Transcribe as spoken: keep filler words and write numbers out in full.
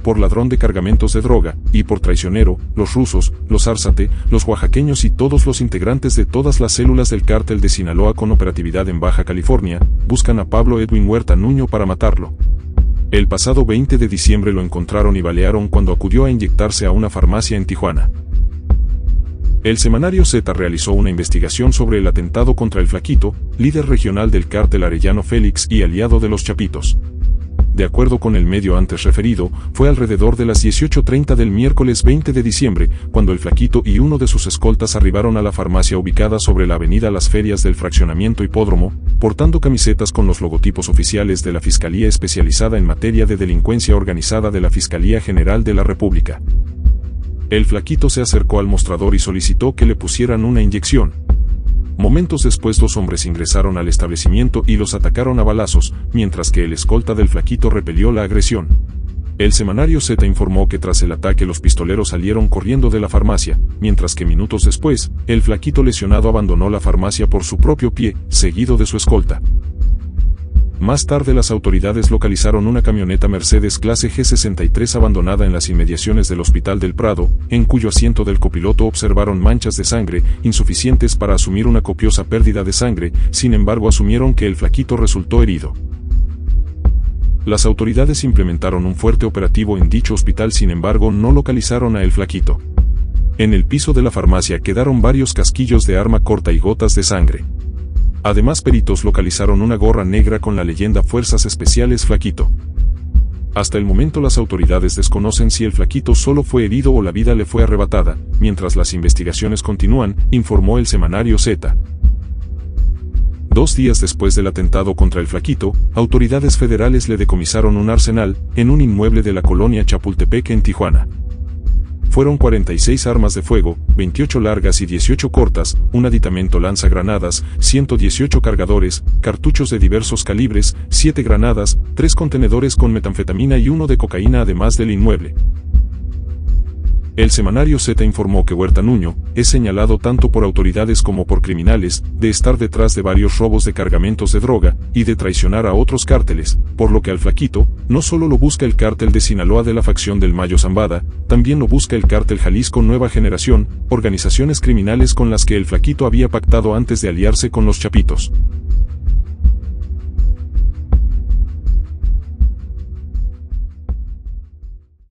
por ladrón de cargamentos de droga, y por traicionero, los rusos, los Arzate, los oaxaqueños y todos los integrantes de todas las células del cártel de Sinaloa con operatividad en Baja California, buscan a Pablo Edwin Huerta Nuño para matarlo. El pasado veinte de diciembre lo encontraron y balearon cuando acudió a inyectarse a una farmacia en Tijuana. El semanario Z realizó una investigación sobre el atentado contra el Flaquito, líder regional del cártel Arellano Félix y aliado de los Chapitos. De acuerdo con el medio antes referido, fue alrededor de las dieciocho treinta del miércoles veinte de diciembre, cuando el Flaquito y uno de sus escoltas arribaron a la farmacia ubicada sobre la avenida Las Ferias del fraccionamiento Hipódromo, portando camisetas con los logotipos oficiales de la Fiscalía Especializada en Materia de Delincuencia Organizada de la Fiscalía General de la República. El Flaquito se acercó al mostrador y solicitó que le pusieran una inyección. Momentos después dos hombres ingresaron al establecimiento y los atacaron a balazos, mientras que el escolta del Flaquito repelió la agresión. El semanario Z informó que tras el ataque los pistoleros salieron corriendo de la farmacia, mientras que minutos después, el Flaquito lesionado abandonó la farmacia por su propio pie, seguido de su escolta. Más tarde las autoridades localizaron una camioneta Mercedes clase G sesenta y tres abandonada en las inmediaciones del Hospital del Prado, en cuyo asiento del copiloto observaron manchas de sangre, insuficientes para asumir una copiosa pérdida de sangre, sin embargo asumieron que el Flaquito resultó herido. Las autoridades implementaron un fuerte operativo en dicho hospital, sin embargo no localizaron a el Flaquito. En el piso de la farmacia quedaron varios casquillos de arma corta y gotas de sangre. Además, peritos localizaron una gorra negra con la leyenda Fuerzas Especiales Flaquito. Hasta el momento las autoridades desconocen si el Flaquito solo fue herido o la vida le fue arrebatada, mientras las investigaciones continúan, informó el semanario Z. Dos días después del atentado contra el Flaquito, autoridades federales le decomisaron un arsenal, en un inmueble de la colonia Chapultepec en Tijuana. Fueron cuarenta y seis armas de fuego, veintiocho largas y dieciocho cortas, un aditamento lanzagranadas, ciento dieciocho cargadores, cartuchos de diversos calibres, siete granadas, tres contenedores con metanfetamina y uno de cocaína además del inmueble. El semanario Z informó que Huerta Nuño es señalado tanto por autoridades como por criminales de estar detrás de varios robos de cargamentos de droga y de traicionar a otros cárteles, por lo que al Flaquito no solo lo busca el cártel de Sinaloa de la facción del Mayo Zambada, también lo busca el cártel Jalisco Nueva Generación, organizaciones criminales con las que el Flaquito había pactado antes de aliarse con los Chapitos.